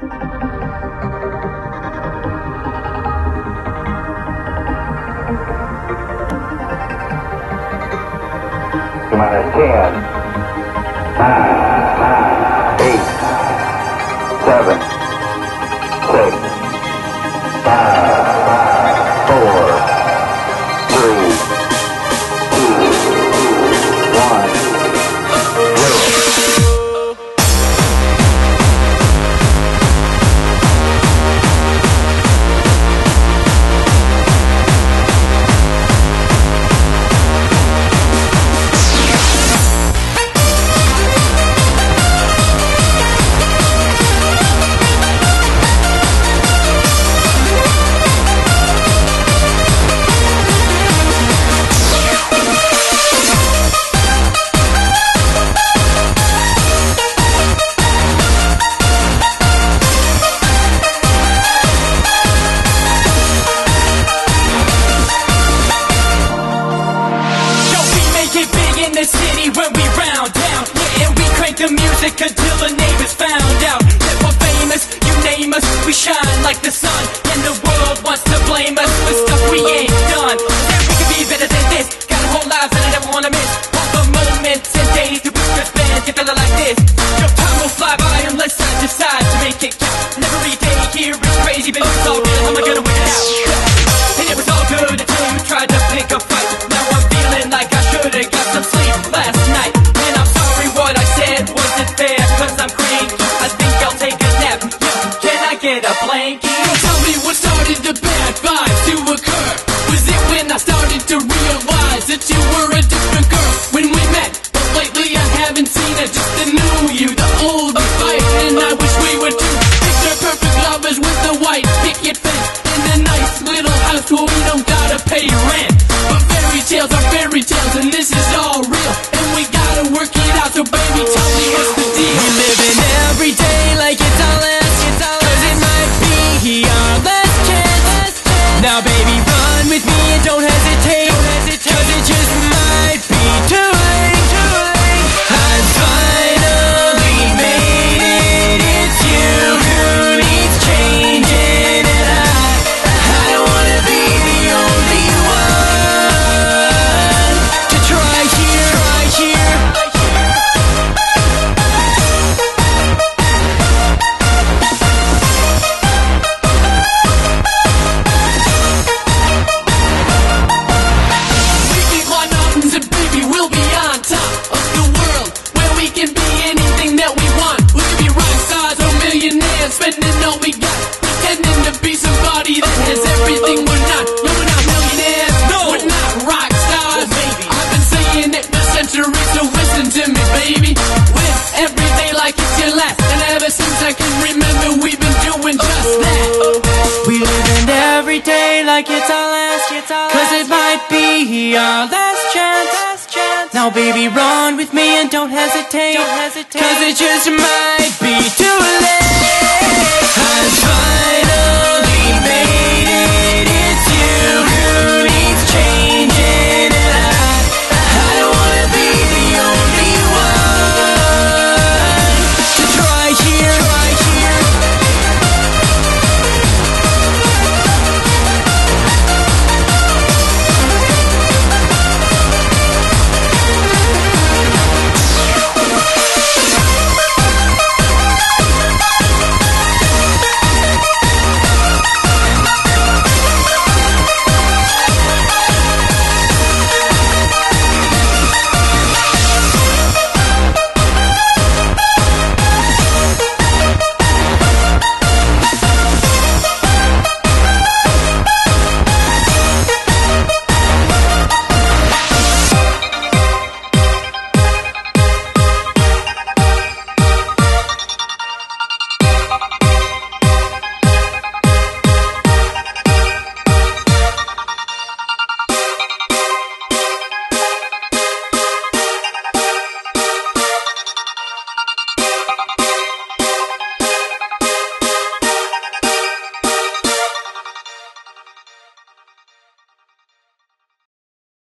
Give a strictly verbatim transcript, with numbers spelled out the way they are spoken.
Come on, ten, nine, eight, seven, six, five, four, three, two, one, zero. Until the neighbors found out that we're famous, you name us, we shine like the sun. And the world wants to blame us for stuff we ain't done. That we could be better than this. Got a whole life that I never wanna miss. All the moments and days that we could spend together like this. Your time will fly by unless I decide to make it count. And every day here is crazy, but it's all real. How am I gonna win it out? And it was all good until you tried to pick a fight. Now I'm feeling like I should've got some sleep last night. And I'm sorry what I said wasn't fair, cause I'm cranky. I think I'll take a nap. Yo, can I get a blankie? Tell me what started the bad vibes to occur. Was it when I started to realize that you were a different girl when we met? But lately I haven't seen it, just the new you, the old you fight. And I wish we were two picture perfect lovers with the white picket fence and a nice little house where we don't gotta pay rent. But fairy tales are fairy tales and this is all real, and we gotta work it out. So baby, tell me what's the deal? We living every day like it's our last, it's our last. Cause it might be our last chance. Now baby, run with me and don't hesitate, don't hesitate. Cause it just might be too late, too late. I've finally made it. It's you who needs changing, and I, I don't wanna be the only one to try here, try here. Spending all we got, pretending to be somebody that has everything we're not. No, we're not millionaires, no, we're not rock stars. Oh, baby, I've been saying it for centuries, so listen to me, baby. Live every day like it's your last, and ever since I can remember, we've been doing just that. We living every day like it's our last, it's our last. Cause it might be our last chance, last chance. Now baby, run with me and don't hesitate, don't hesitate. Cause it just might be too late.